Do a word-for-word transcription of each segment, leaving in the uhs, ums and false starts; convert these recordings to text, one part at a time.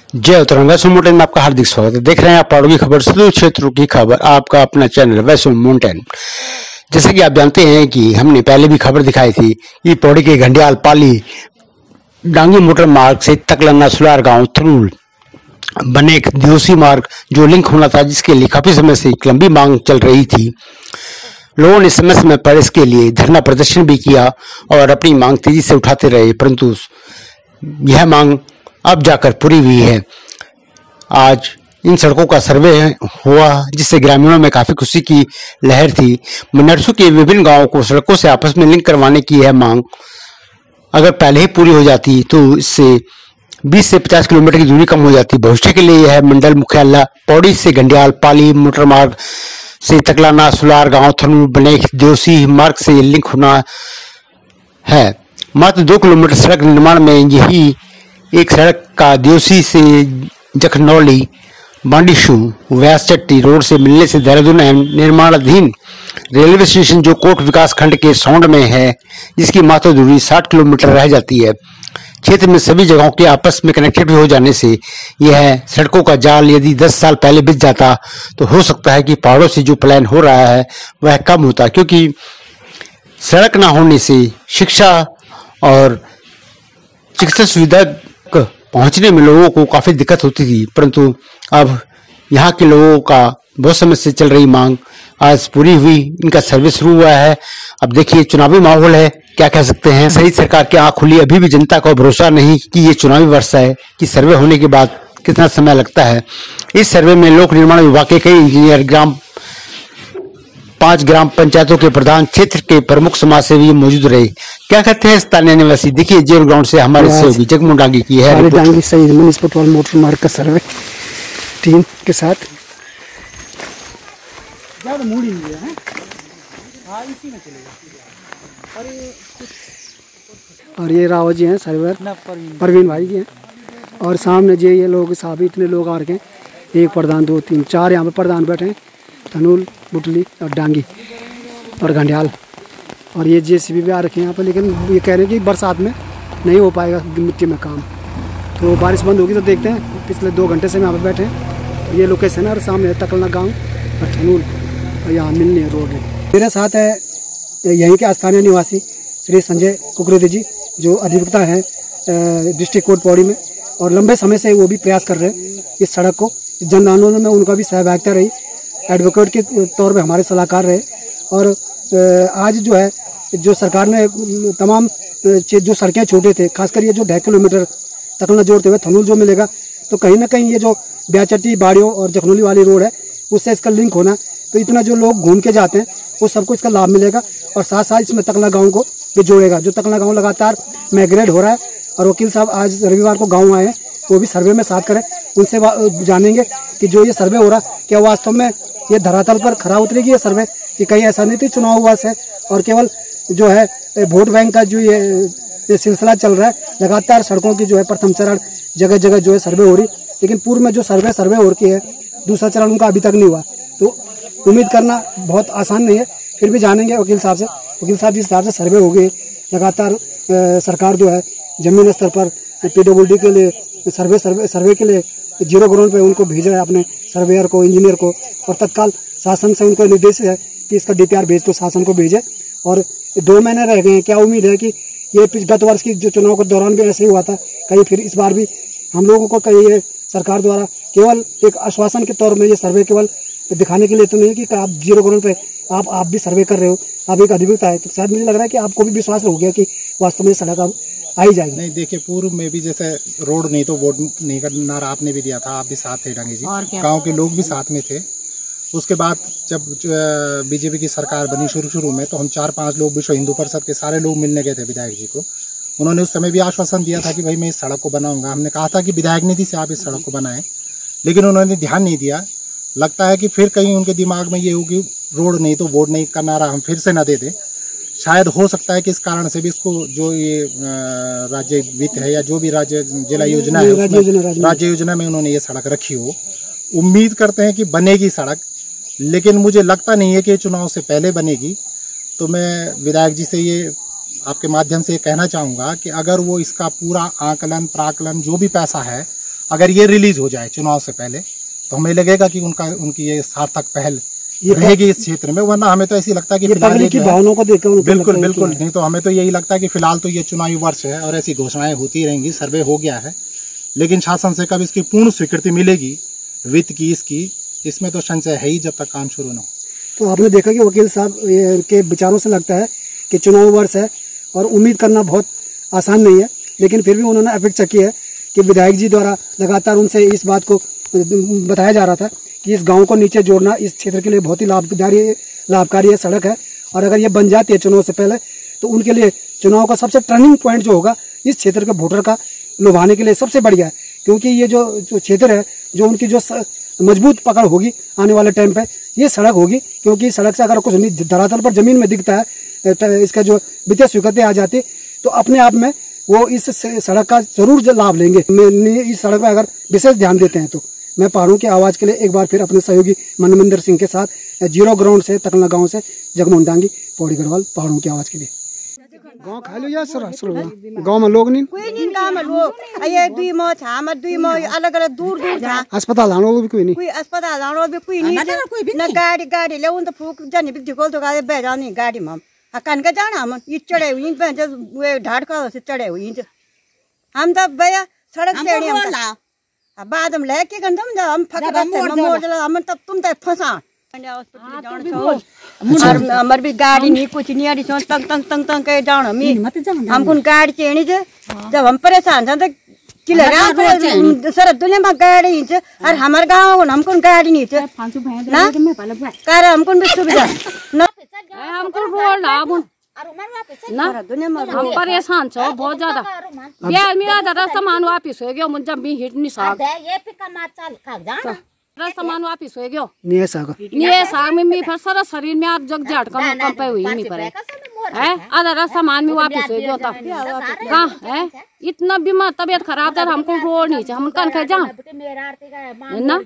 जय उत्तराखंड। वैष्णो माउंटेन में आपका हार्दिक स्वागत है। देख रहे हैं आप पहाड़ों की खबर, सुदूर क्षेत्रों की खबर, आपका अपना चैनल वैष्णो माउंटेन। जैसे कि आप जानते हैं कि हमने पहले भी खबर दिखाई थी कि पौड़ी के घंडियाल पाली डांगी मोटर मार्ग से तकलन्ना सुलार गांव थरूल बने एक दिवसीय मार्ग जो लिंक होना था, जिसके लिए काफी समय से एक लंबी मांग चल रही थी। लोगों ने समय समय पर इसके लिए धरना प्रदर्शन भी किया और अपनी मांग तेजी से उठाते रहे, परंतु यह मांग अब जाकर पूरी हुई है। आज इन सड़कों का सर्वे हुआ, जिससे ग्रामीणों में काफी खुशी की लहर थी। मनरसू के विभिन्न गांवों को सड़कों से आपस में लिंक करवाने की यह मांग अगर पहले ही पूरी हो जाती तो इससे बीस से पचास किलोमीटर की दूरी कम हो जाती। भविष्य के लिए यह मंडल मुख्यालय पौड़ी से घंडियाल पाली मोटर मार्ग से तकलाना सुलार गांव थरूल बने देवसी मार्ग से लिंक होना है। मात्र दो किलोमीटर सड़क निर्माण में यही एक सड़क का देवसी से जखनौली बांडीशू व्यासचट्टी रोड से मिलने से देहरादून निर्माणाधीन रेलवे स्टेशन जो कोट विकास खंड के सौंड में है, जिसकी मात्र दूरी साठ किलोमीटर रह जाती है। क्षेत्र में सभी जगहों के आपस में कनेक्टेड हो जाने से यह सड़कों का जाल यदि दस साल पहले बिछ जाता तो हो सकता है कि पहाड़ों से जो पलायन हो रहा है वह कम होता, क्योंकि सड़क न होने से शिक्षा और चिकित्सा सुविधा पहुंचने में लोगों को काफी दिक्कत होती थी। परंतु अब यहाँ के लोगों का बहुत समय से चल रही मांग आज पूरी हुई। इनका सर्वे शुरू हुआ है। अब देखिए, चुनावी माहौल है, क्या कह सकते हैं। सही सरकार की आंख खुली, अभी भी जनता को भरोसा नहीं कि ये चुनावी वर्ष है कि सर्वे होने के बाद कितना समय लगता है। इस सर्वे में लोक निर्माण विभाग के कई इंजीनियर, ग्राम पांच ग्राम पंचायतों के प्रधान, क्षेत्र के प्रमुख समाज सेवी मौजूद रहे। क्या कहते हैं स्थानीय निवासी, देखिए जेल ग्राउंड से हमारे सहयोगी जगमू डांगी की है डांगी सही म्युनिसिपल मोटर मार्ग का सर्वे टीम के साथ। और ये राव जी हैं सर्वर, परवीन भाई जी हैं, और सामने जी ये लोग साहब इतने लोग आ रखे हैं, एक प्रधान, दो तीन चार यहाँ पे प्रधान बैठे हैं, थनूल बुटली और डांगी और घंडियाल, और ये जेसीबी भी आ रखे हैं यहाँ पर। लेकिन ये कह रहे हैं कि बरसात में नहीं हो पाएगा मिट्टी में काम, तो बारिश बंद होगी तो देखते हैं। पिछले दो घंटे से हम यहाँ पर बैठे हैं। ये लोकेशन है और सामने तकलना गाँव और थनूल, और यहाँ मिलनी है रोड है। मेरे साथ है यहीं के स्थानीय निवासी श्री संजय कुकरेती जी, जो अधिवक्ता हैं डिस्ट्रिक्ट कोर्ट पौड़ी में, और लंबे समय से वो भी प्रयास कर रहे हैं इस सड़क को। जन आंदोलन में उनका भी सहभागिता रही, एडवोकेट के तौर पे हमारे सलाहकार रहे। और आज जो है जो सरकार ने तमाम जो सड़कें छोटे थे, खासकर ये जो ढाई किलोमीटर तकलना जोड़ते हुए थनूल जो मिलेगा, तो कहीं ना कहीं ये जो ब्याचट्टी बाड़ियों और जखनौली वाली रोड है उससे इसका लिंक होना, तो इतना जो लोग घूम के जाते हैं वो सबको इसका लाभ मिलेगा। और साथ साथ इसमें तकला गाँव को भी जोड़ेगा। जो तकला गाँव लगातार माइग्रेट हो रहा है, और वकील साहब आज रविवार को गाँव आए हैं, वो भी सर्वे में साथ करें। उनसे जानेंगे कि जो ये सर्वे हो रहा क्या वास्तव में ये धरातल पर खरा उतरेगी ये सर्वे, कि कहीं ऐसा नहीं थी चुनाव हुआ है और केवल जो है वोट बैंक का जो ये, ये सिलसिला चल रहा है। लगातार सड़कों की जो है प्रथम चरण जगह जगह जो है सर्वे हो रही, लेकिन पूर्व में जो सर्वे सर्वे हो रही है दूसरा चरण उनका अभी तक नहीं हुआ। तो उम्मीद करना बहुत आसान नहीं है, फिर भी जानेंगे वकील साहब से। वकील साहब जिस हिसाब से सर्वे हो गए, लगातार सरकार जो है जमीन स्तर पर पीडब्ल्यूडी के लिए सर्वे सर्वे सर्वे के लिए जीरो ग्राउंड पे उनको भेजा है, अपने सर्वेयर को, इंजीनियर को, और तत्काल शासन से उनको निर्देश है कि इसका डीपीआर भेज तो शासन को भेजे। और दो महीने रह गए हैं, क्या उम्मीद है कि ये गत वर्ष की जो चुनाव के दौरान भी ऐसे ही हुआ था, कहीं फिर इस बार भी हम लोगों को कहीं ये सरकार द्वारा केवल एक आश्वासन के तौर में ये सर्वे केवल दिखाने के लिए तो नहीं कि आप जीरो ग्राउंड पे आप आप भी सर्वे कर रहे हो, आप एक अधिवक्ता है, तो शायद मुझे लग रहा है कि आपको भी विश्वास हो गया कि वास्तव में सड़क अब आई जाएगी। नहीं, देखिए पूर्व में भी जैसे रोड नहीं तो वोट नहीं का नारा आपने भी दिया था, आप भी साथ थे डांगी जी, गांव के लोग भी साथ में थे। उसके बाद जब बीजेपी की सरकार बनी शुरू शुरू में, तो हम चार पांच लोग विश्व हिंदू परिषद के सारे लोग मिलने गए थे विधायक जी को। उन्होंने उस समय भी आश्वासन दिया था कि भाई मैं इस सड़क को बनाऊंगा। हमने कहा था कि विधायक निधि से आप इस सड़क को बनाएं, लेकिन उन्होंने ध्यान नहीं दिया। लगता है कि फिर कहीं उनके दिमाग में ये होगी रोड नहीं तो वोट नहीं का नारा हम फिर से न दे दें। शायद हो सकता है कि इस कारण से भी इसको जो ये राज्य वित्त है या जो भी राज्य जिला योजना है, राज्य योजना में उन्होंने ये सड़क रखी हो। उम्मीद करते हैं कि बनेगी सड़क, लेकिन मुझे लगता नहीं है कि चुनाव से पहले बनेगी। तो मैं विधायक जी से ये आपके माध्यम से कहना चाहूँगा कि अगर वो इसका पूरा आकलन प्राकलन जो भी पैसा है अगर ये रिलीज हो जाए चुनाव से पहले तो हमें लगेगा कि उनका उनकी ये सार्थक पहल रहेगी इस क्षेत्र में। वरना हमें तो ऐसी लगता है कि फिलहाल की भावनाओं को देखकर बिल्कुल बिल्कुल नहीं, तो हमें तो यही लगता है कि फिलहाल तो ये चुनावी वर्ष है और ऐसी घोषणाएं होती रहेंगी। सर्वे हो गया है, लेकिन शासन से कब इसकी पूर्ण स्वीकृति मिलेगी वित्त की, इसकी इसमें तो संशय है ही जब तक काम शुरू न हो। तो आपने देखा कि वकील साहब के विचारों से लगता है कि चुनाव वर्ष है और उम्मीद करना बहुत आसान नहीं है, लेकिन फिर भी उन्होंने अपेक्षा की है कि विधायक जी द्वारा लगातार उनसे इस बात को बताया जा रहा था कि इस गांव को नीचे जोड़ना इस क्षेत्र के लिए बहुत ही लाभकारी लाभकारी है सड़क है, और अगर ये बन जाती है चुनाव से पहले तो उनके लिए चुनाव का सबसे टर्निंग पॉइंट जो होगा इस क्षेत्र के वोटर का लुभाने के लिए सबसे बढ़िया है। क्योंकि ये जो क्षेत्र है, जो उनकी जो मजबूत पकड़ होगी आने वाले टाइम पे, ये सड़क होगी। क्योंकि सड़क से अगर कुछ धरातल पर जमीन में दिखता है, इसका जो वित्तीय स्वीकृति आ जाती तो अपने आप में वो इस सड़क का जरूर लाभ लेंगे। इस सड़क पर अगर विशेष ध्यान देते हैं तो मैं पहाड़ों की आवाज के लिए एक बार फिर अपने सहयोगी मनविंदर सिंह के साथ जीरो ग्राउंड से तकलना गांव से जगमोहन डांगी, पौड़ी गढ़वाल, पहाड़ों की आवाज के लिए। गांव खाली या सर गांव में लोग नहीं, कोई नहीं गांव में लोग ये दुई मो छा मत दुई मो अलग अलग दूर दूर था। अस्पताल आनो भी कोई नहीं, कोई अस्पताल आनो भी कोई नहीं, ना गाड़ी गाड़ी ले उन तो फूक जानी भी दिखोल तो गाड़ी बह जानी गाड़ी में कन का जाना हम ये चढ़े हुई वे ढाट का से चढ़े हुई हम तो भैया सड़क से बाद हम लेके गंदम जा हम फक रास्ते में मोड़ जला हम तब तुम तक फंसा हमार भी गाड़ी नहीं कुछ नहीं आड़ी तंग तंग तंग तंग के जान हम हमको गाड़ी चेनी जे जब हम परेशान था तो किले सर दुनिया में गाड़ी ही और हमारे गाँव हमको गाड़ी नहीं ना कार हमको भी सुविधा हमको रोड ना ना हम परेशान छो बहुत ज्यादा बिहार में ज्यादा सामान वापिस हो गया मुझे भी हिट नहीं साग सामान वापिस हो गया नहीं साग नहीं साग में मी फिर सारा शरीर में आप जग जाट कम कम पे हुई नहीं पड़े है आधा सामान में वापिस हो गया था कहाँ है इतना बीमार तबीयत खराब था हमको रोड नहीं हम कन खा जा ना।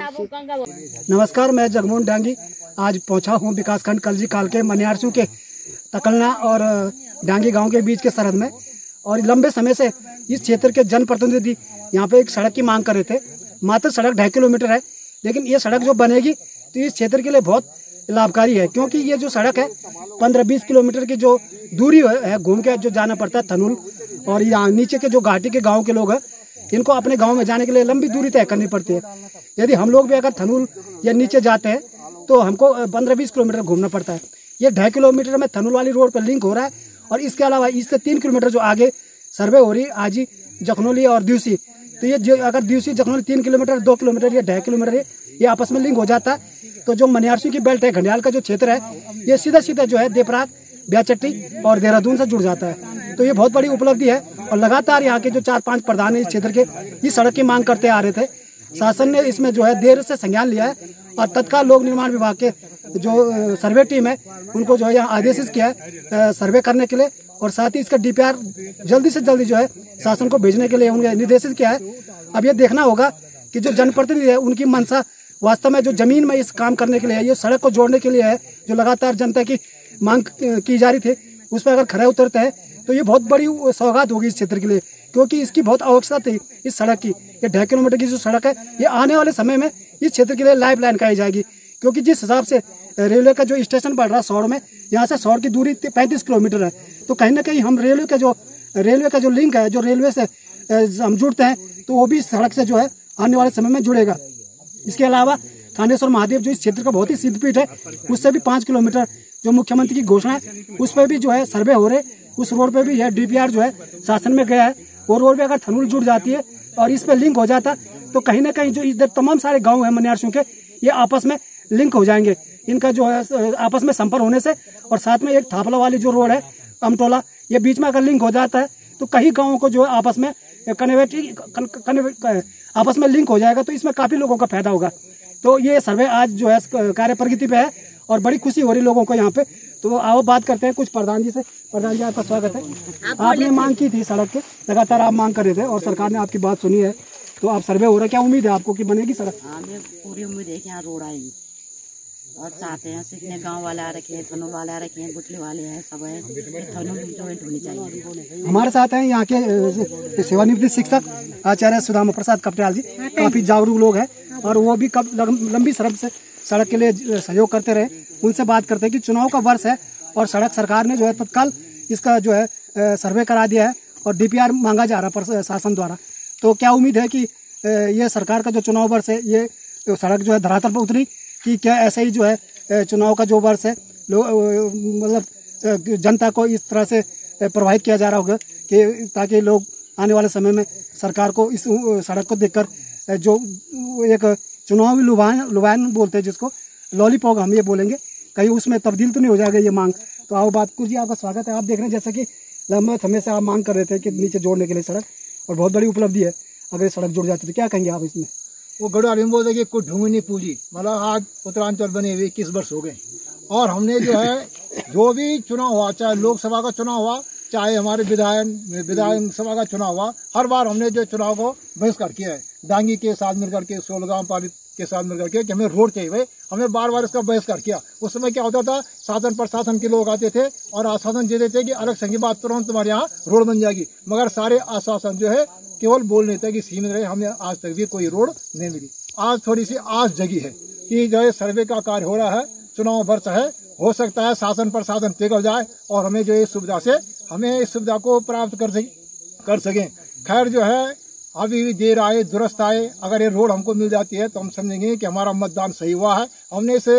नमस्कार, मैं जगमोहन डांगी आज पहुंचा हूं विकासखंड कलजी काल के मनियारसू के तकलना और डांगी गांव के बीच के सरहद में, और लंबे समय से इस क्षेत्र के जनप्रतिनिधि यहाँ पे एक सड़क की मांग कर रहे थे। मात्र सड़क ढाई किलोमीटर है, लेकिन ये सड़क जो बनेगी तो इस क्षेत्र के लिए बहुत लाभकारी है। क्योंकि ये जो सड़क है पंद्रह बीस किलोमीटर की जो दूरी है घूम के जो जाना पड़ता है थनूल, और यहाँ नीचे के जो घाटी के गाँव के लोग हैं इनको अपने गाँव में जाने के लिए लंबी दूरी तय करनी पड़ती है। यदि हम लोग भी अगर थनूल या नीचे जाते हैं तो हमको पंद्रह बीस किलोमीटर घूमना पड़ता है। ये ढाई किलोमीटर में थनूल वाली रोड पर लिंक हो रहा है, और इसके अलावा इससे तीन किलोमीटर जो आगे सर्वे हो रही है आजी जखनौली और दिवसी, तो ये जो अगर दिवसी जखनौली तीन किलोमीटर दो किलोमीटर या ढाई किलोमीटर है ये आपस में लिंक हो जाता है। तो जो मनियारसू की बेल्ट है घंडियाल का जो क्षेत्र है ये सीधा सीधा जो है देवराग, ब्याचट्टी और देहरादून से जुड़ जाता है। तो ये बहुत बड़ी उपलब्धि है, और लगातार यहाँ के जो चार पांच प्रधान है इस क्षेत्र के इस सड़क की मांग करते आ रहे थे। शासन ने इसमें जो है देर से संज्ञान लिया है, और तत्काल लोक निर्माण विभाग के जो सर्वे टीम है उनको जो है यहाँ आदेशित किया है सर्वे करने के लिए, और साथ ही इसका डीपीआर जल्दी से जल्दी जो है शासन को भेजने के लिए उन्हें निर्देशित किया है। अब ये देखना होगा कि जो जनप्रतिनिधि है उनकी मंशा वास्तव में जो जमीन में इस काम करने के लिए ये सड़क को जोड़ने के लिए है, जो लगातार जनता की मांग की जा रही थी उस पर अगर खरे उतरते हैं तो ये बहुत बड़ी सौगात होगी इस क्षेत्र के लिए। क्योंकि इसकी बहुत आवश्यकता थी इस सड़क की। ये ढाई किलोमीटर की जो सड़क है ये आने वाले समय में इस क्षेत्र के लिए लाइफ लाइन कही जाएगी। क्योंकि जिस हिसाब से रेलवे का जो स्टेशन बढ़ रहा है सौर में, यहाँ से सौर की दूरी पैंतीस किलोमीटर है, तो कहीं ना कहीं हम रेलवे का जो रेलवे का जो लिंक है, जो रेलवे से हम जुड़ते हैं, तो वो भी इस सड़क से जो है आने वाले समय में जुड़ेगा। इसके अलावा थानेश्वर महादेव जो इस क्षेत्र का बहुत ही सिद्धपीठ है, उससे भी पाँच किलोमीटर जो मुख्यमंत्री की घोषणा है उस पर भी जो है सर्वे हो रहे, उस रोड पे भी है डीपीआर जो है शासन में गया है। वो रोड पे अगर थनूल जुड़ जाती है और इस पे लिंक हो जाता तो कहीं ना कहीं जो इधर तमाम सारे गांव है मनियारसू के ये आपस में लिंक हो जाएंगे। इनका जो है आपस में संपर्क होने से, और साथ में एक थापला वाली जो रोड है अमटोला, ये बीच में अगर लिंक हो जाता है तो कई गाँवों को जो है आपस में कनेक्टिविटी आपस में लिंक हो जाएगा, तो इसमें काफी लोगों का फायदा होगा। तो ये सर्वे आज जो है कार्य प्रगति पे है और बड़ी खुशी हो रही लोगों को यहाँ पे। तो आओ बात करते हैं कुछ प्रधान जी से। प्रधान जी आपका स्वागत है। आपने मांग की थी सड़क के, लगातार आप मांग कर रहे थे और सरकार ने आपकी बात सुनी है, तो आप सर्वे हो रहा है, क्या उम्मीद है आपको कि बनेगी सड़क? पूरी उम्मीद है कि यहाँ रोड आएगी। और चाहते हैं सीखने गांव वाले आ रखे हैं, थनोल वाले आ रखे हैं, बुटली वाले हैं, सब है, थनोल ज्वाइंट होनी चाहिए। हमारे साथ हैं यहाँ के सेवानिवृत्त शिक्षक आचार्य सुदामा प्रसाद कपटियाल जी, काफी जागरूक लोग हैं और वो भी कब लंबी सड़क से सड़क के लिए सहयोग करते रहे। उनसे बात करते हैं कि चुनाव का वर्ष है और सड़क सरकार ने जो है तत्काल इसका जो है सर्वे करा दिया है और डीपीआर मांगा जा रहा है शासन द्वारा। तो क्या उम्मीद है कि ये सरकार का जो चुनाव वर्ष है ये सड़क जो है धरातल पर उतरी कि क्या ऐसे ही जो है चुनाव का जो वर्ष है लोग मतलब जनता को इस तरह से प्रभावित किया जा रहा होगा कि ताकि लोग आने वाले समय में सरकार को इस सड़क को देखकर जो एक चुनावी लुभान लुभान बोलते हैं जिसको लॉलीपॉप हम ये बोलेंगे, कहीं उसमें तब्दील तो नहीं हो जाएगा ये मांग। तो आओ बात कुछ जी, आपका स्वागत है। आप देख रहे हैं जैसा कि लंबे समय से आप मांग कर रहे थे कि नीचे जोड़ने के लिए सड़क, और बहुत बड़ी उपलब्धि है अगर ये सड़क जुड़ जाती तो क्या कहेंगे आप इसमें? वो गढ़वाली में बोलते कि कुछ ढूंढी नहीं पूजी, मतलब आज उत्तरांचल बने हुए इक्कीस वर्ष हो गए और हमने जो है जो भी चुनाव हुआ, चाहे लोकसभा का चुनाव हुआ चाहे हमारे विधायन विधान सभा का चुनाव हुआ, हर बार हमने जो चुनाव को बहिष्कार किया है। डांगी के साथ मिलकर के, सोलगांव पालित के साथ मिलकर के कि हमें रोड चाहिए भाई, हमने बार बार इसका बहिष्कार किया। उस समय क्या होता था, शासन प्रशासन के लोग आते थे और आश्वासन देते थे कि आरक्षण की बात तुरंत तुम्हारे यहाँ रोड बन जाएगी, मगर सारे आश्वासन जो है केवल बोलने तक ही सीमित रहे, हमें आज तक भी कोई रोड नहीं मिली। आज थोड़ी सी आस जगी है कि जो है सर्वे का कार्य हो रहा है, चुनाव वर्ष है, हो सकता है शासन प्रशासन पिघल जाए और हमें जो इस सुविधा से हमें इस सुविधा को प्राप्त कर सके कर सकें। खैर जो है अभी भी देर आए दुरुस्त आए, अगर ये रोड हमको मिल जाती है तो हम समझेंगे कि हमारा मतदान सही हुआ है। हमने इस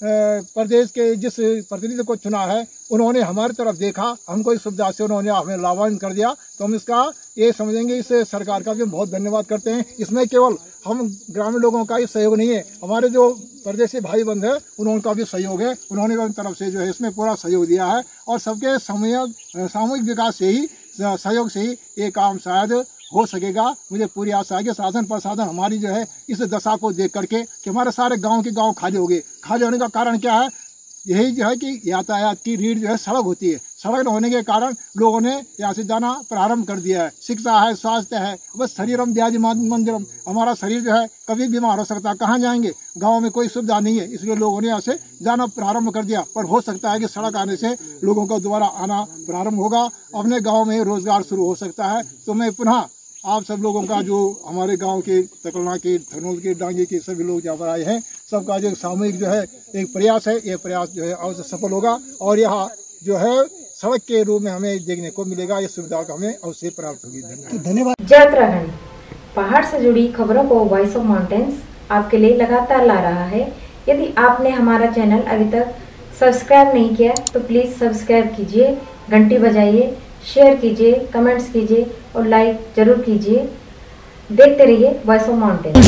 प्रदेश के जिस प्रतिनिधि को चुना है उन्होंने हमारी तरफ देखा, हमको इस सुविधा से उन्होंने हमें लाभान्वित कर दिया, तो हम इसका ये समझेंगे, इस सरकार का भी बहुत धन्यवाद करते हैं। इसमें केवल हम ग्रामीण लोगों का ही सहयोग नहीं है, हमारे जो प्रदेशी भाई बंधु है उनका भी सहयोग है, उन्होंने भी अपनी तरफ से जो है इसमें पूरा सहयोग दिया है और सबके सामूहिक विकास से ही सहयोग से ही ये काम शायद हो सकेगा। मुझे पूरी आशा है कि शासन प्रशासन हमारी जो है इस दशा को देख करके कि हमारे सारे गांव के गांव खाली हो गए। खाली होने का कारण क्या है, यही जो है कि यातायात की रीढ़ जो है सड़क होती है, सड़क न होने के कारण लोगों ने यहाँ से जाना प्रारंभ कर दिया है। शिक्षा है, स्वास्थ्य है, बस शरीरम त्याजी मंदिरम, हमारा शरीर जो है कभी बीमार हो सकता है, कहाँ जाएंगे, गांव में कोई सुविधा नहीं है, इसलिए लोगों ने यहाँ से जाना प्रारंभ कर दिया। पर हो सकता है कि सड़क आने से लोगों का दोबारा आना प्रारंभ होगा, अपने गाँव में रोजगार शुरू हो सकता है। तो मैं पुनः आप सब लोगों का, जो हमारे गांव के तकलना के, थनोल के, डांगी के सभी लोग जहाँ पर आए हैं, सबका जो सामूहिक जो है एक प्रयास है, ये प्रयास जो है अवश्य सफल होगा और यहाँ जो है सड़क के रूप में हमें देखने को मिलेगा, ये सुविधा का हमें अवश्य प्राप्त होगी। धन्यवाद। जय उत्तराखंड पहाड़ से जुड़ी खबरों को वॉइस ऑफ माउंटेन्स आपके लिए लगातार ला रहा है। यदि आपने हमारा चैनल अभी तक सब्सक्राइब नहीं किया तो प्लीज सब्सक्राइब कीजिए, घंटी बजाइए, शेयर कीजिए, कमेंट्स कीजिए और लाइक जरूर कीजिए। देखते रहिए वॉइस ऑफ माउंटेन्स।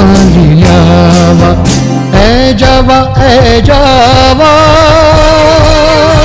ए जावा ए जावा